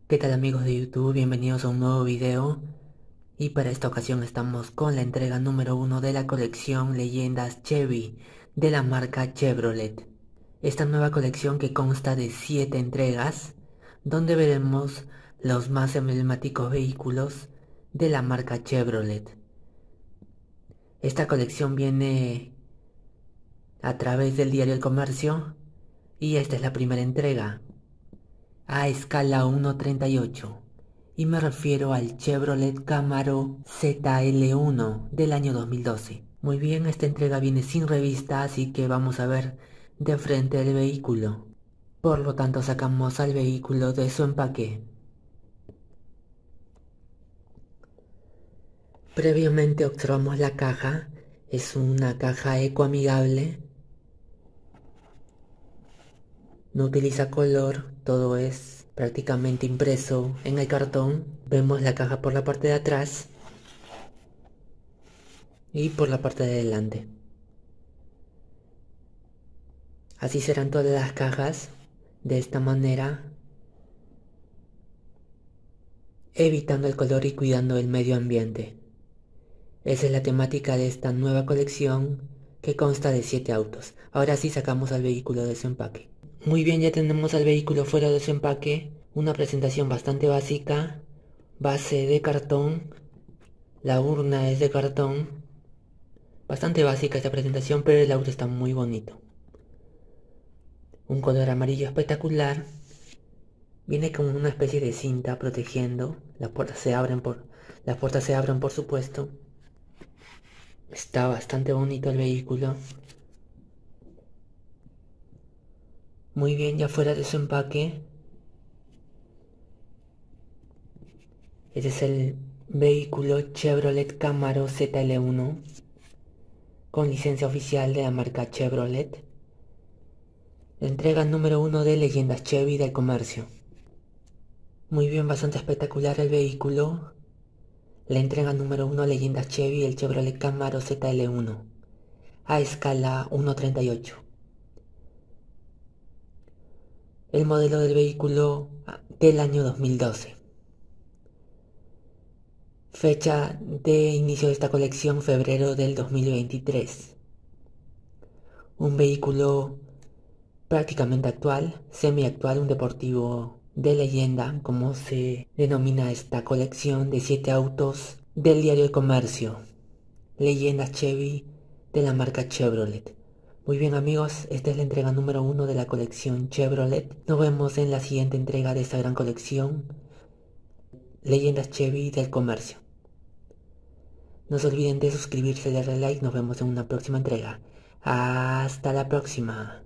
¿Qué tal amigos de YouTube? Bienvenidos a un nuevo video y para esta ocasión estamos con la entrega número 1 de la colección Leyendas Chevy de la marca Chevrolet. Esta nueva colección que consta de 7 entregas donde veremos los más emblemáticos vehículos de la marca Chevrolet. Esta colección viene a través del diario El Comercio y esta es la primera entrega a escala 1:38 y me refiero al Chevrolet Camaro ZL1 del año 2012. Muy bien, esta entrega viene sin revista, así que vamos a ver de frente el vehículo. Por lo tanto, sacamos al vehículo de su empaque. Previamente observamos la caja. Es una caja ecoamigable. No utiliza color, todo es prácticamente impreso en el cartón. Vemos la caja por la parte de atrás y por la parte de delante. Así serán todas las cajas, de esta manera, evitando el color y cuidando el medio ambiente. Esa es la temática de esta nueva colección que consta de 7 autos. Ahora sí sacamos al vehículo de su empaque. Muy bien, ya tenemos al vehículo fuera de su empaque. Una presentación bastante básica, base de cartón, la urna es de cartón. Bastante básica esta presentación, pero el auto está muy bonito. Un color amarillo espectacular. Viene con una especie de cinta protegiendo. Las puertas se abren por supuesto. Está bastante bonito el vehículo. Muy bien, ya fuera de su empaque. Este es el vehículo Chevrolet Camaro ZL1 con licencia oficial de la marca Chevrolet. Entrega número 1 de Leyendas Chevy del Comercio. Muy bien, bastante espectacular el vehículo. La entrega número 1 Leyendas Chevy, el Chevrolet Camaro ZL1 a escala 1:38. El modelo del vehículo del año 2012. Fecha de inicio de esta colección, febrero del 2023. Un vehículo prácticamente actual, semi-actual, un deportivo de leyenda, como se denomina esta colección de 7 autos del diario El Comercio. Leyendas Chevy de la marca Chevrolet. Muy bien amigos, esta es la entrega número 1 de la colección Chevrolet. Nos vemos en la siguiente entrega de esta gran colección, Leyendas Chevy del Comercio. No se olviden de suscribirse y darle like, nos vemos en una próxima entrega. Hasta la próxima.